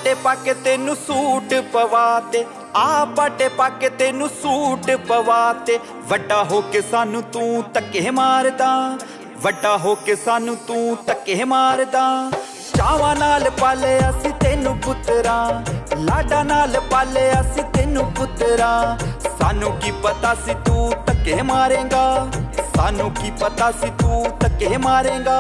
पाटे पाके तेनू सूट पवाते, आ पाटे पाके तेनू सूट पवाते। वड्डा होके सानू तू धक्के मारदा, वड्डा होके सानू तू धक्के मारदा। चावा नाल पाले असी तेनू पुत्तरा, लाडा नाल पाले असी तेनू पुत्तरा। सानू की पता सी तू धक्के मारेगा, सानू की पता सी तू धक्के मारेगा।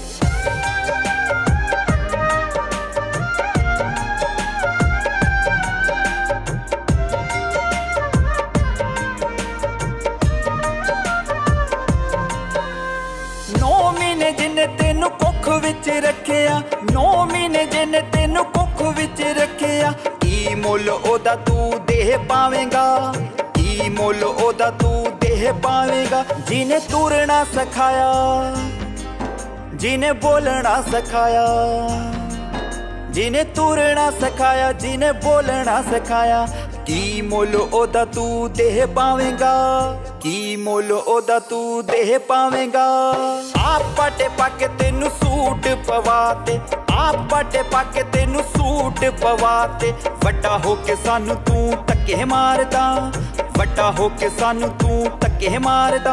जिन्ने तेनू कुख विच रखिया, 9 महीने जिन्ने तेनू कुख विच रखिया। की मुल ओदा तू देह पावेगा, की मुल ओदा तू देह पावेगा। जिन्हें तुरना सिखाया, जिन्हें बोलना सिखाया, जिन्हें तुरना सिखाया, जिन्हें बोलना सिखाया। की मुल ओदा तू देह पावेगा, की मुल ओदा तू देह पावेगा। आप पाटे पाके तेनू सूट पवाते, आप पाटे पाके तेनू सूट पवाते। वड्डा होके सानू तू धक्के मारदा, वड्डा होके सानू तू धक्के मारदा।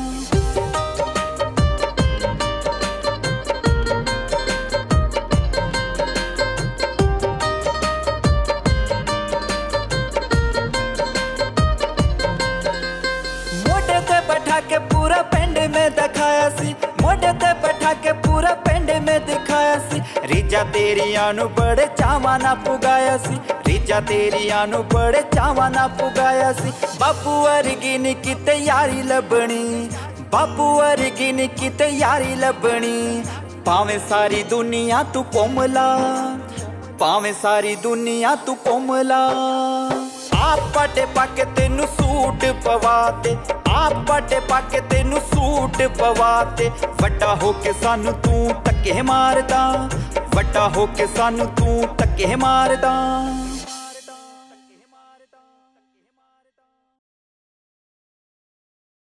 के पूरा पिंड में दिखाया सी, मोढे ते बैठा के पूरा पिंड में दिखाया सी। रीजा तेरिया नू बड़े चावा ना पुगाया सी, रीजा तेरिया नू बड़े चावा ना पुगाया सी। बापू वर्गी नी किते यारी लभनी, बापू वर्गी नी किते यारी लभनी। भावें सारी दुनिया तू कोमला, भावें सारी दुनिया तू कोमला। आप पाटे पाके तेनू सूट पवाते, आप पाटे पाके तेनू सूट पवाते। वड्डा होके सानू तू धक्के मारदा, वड्डा होके सानू तू धक्के मारदा।